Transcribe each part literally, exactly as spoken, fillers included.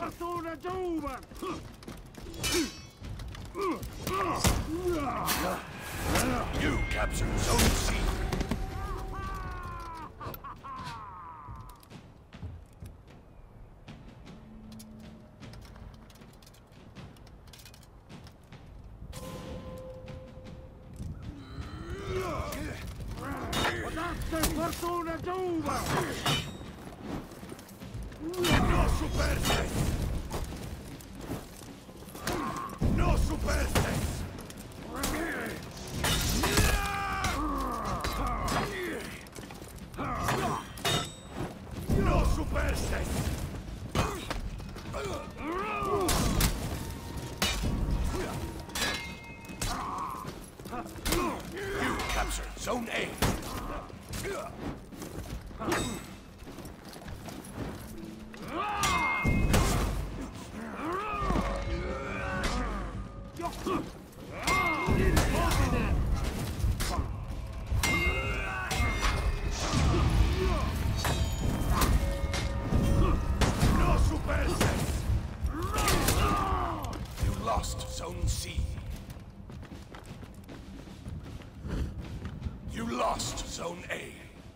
Persona giovane! You captured Zone C. Persona giovane! No superstes! No superstes! No superstes! You captured Zone A. No superstes! You lost Zone C. You lost Zone A.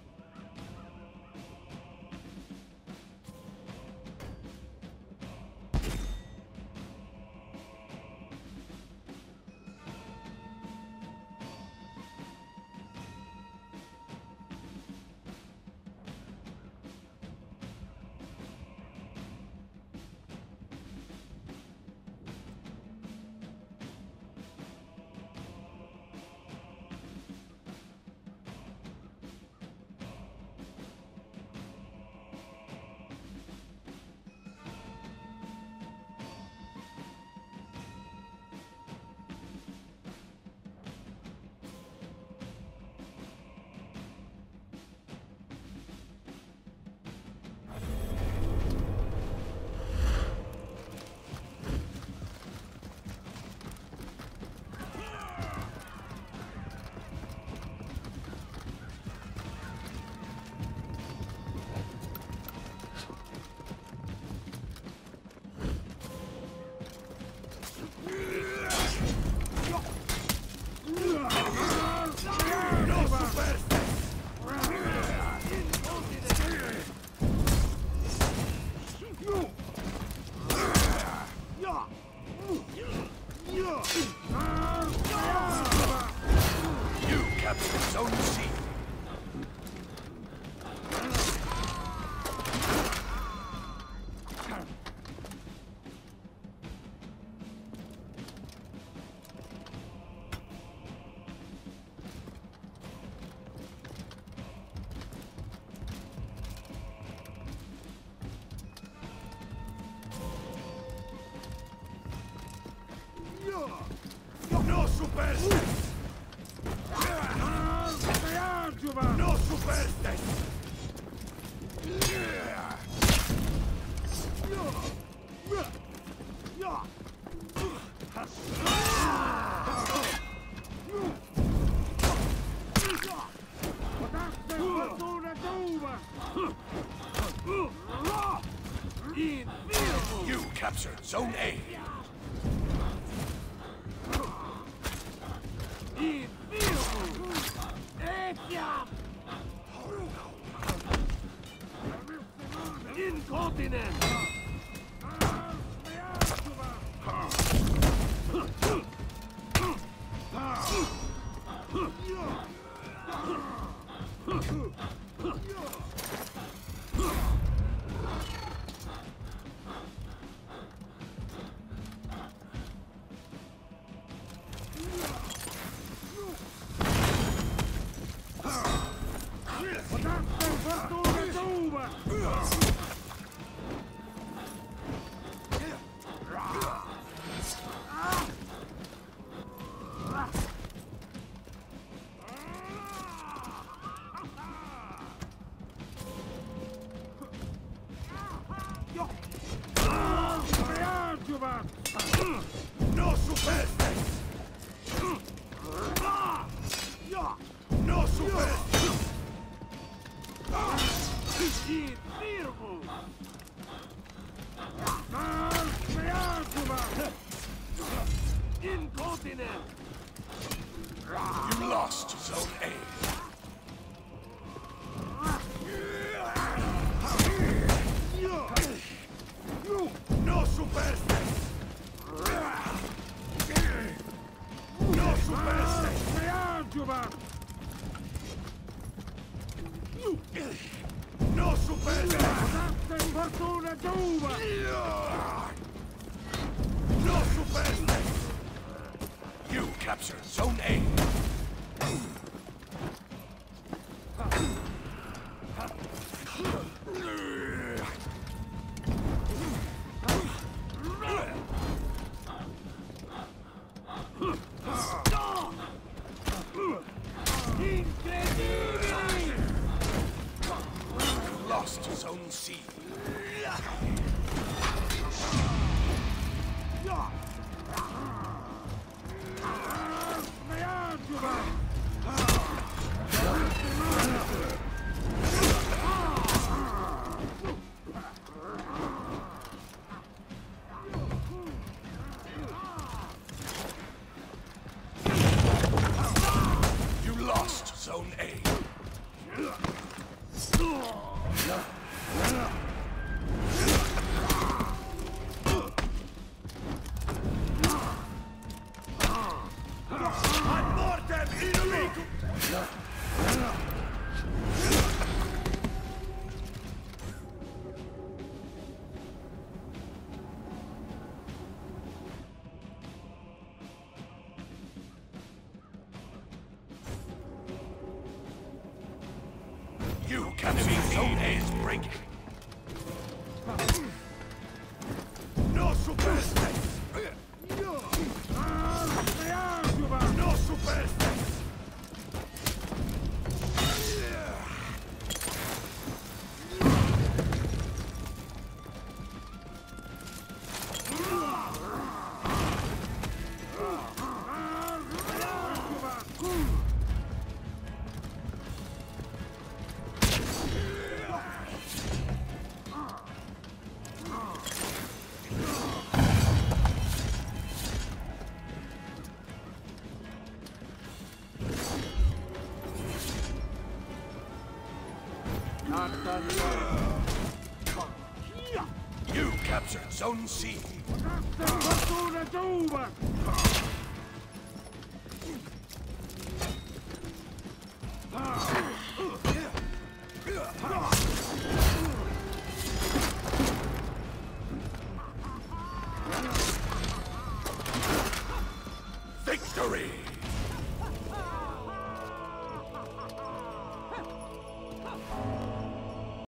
You captured Zone C. No superstes! No superstes! You captured Zone A. Incontinent! No superstes! No superstes! Infirmo! You lost Zone A. No superstes! No superstes! No superstes! Fortuna d'uva! No superstes! You captured Zone A. Lost Zone C. You lost Zone A. Ad mortem inimico! You can see Zone A is breaking. No superstes! No superstes! You captured Zone C. Fortuna d'uva! Ah!